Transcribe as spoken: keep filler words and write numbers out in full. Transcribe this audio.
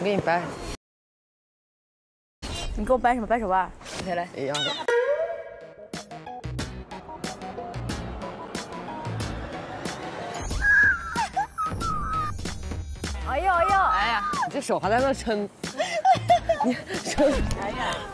我给你掰。 你给我掰什么？掰手腕？ 来来，一样的。 哎呦哎呦！ 哎呀，你这手还在那撑，你撑。 哎呀！